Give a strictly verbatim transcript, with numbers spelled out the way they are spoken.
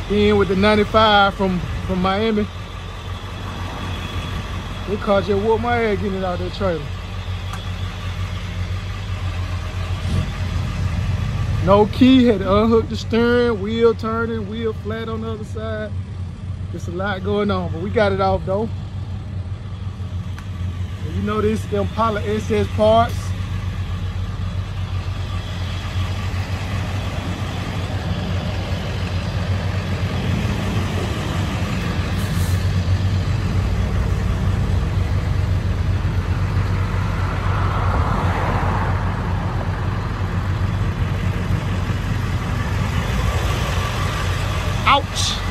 in with the ninety-five from, from Miami. They car just whooped my ass getting it out of that trailer. No key, had to unhook the steering, wheel turning, wheel flat on the other side. There's a lot going on, but we got it off though. And you know this Impala S S parts. Ouch!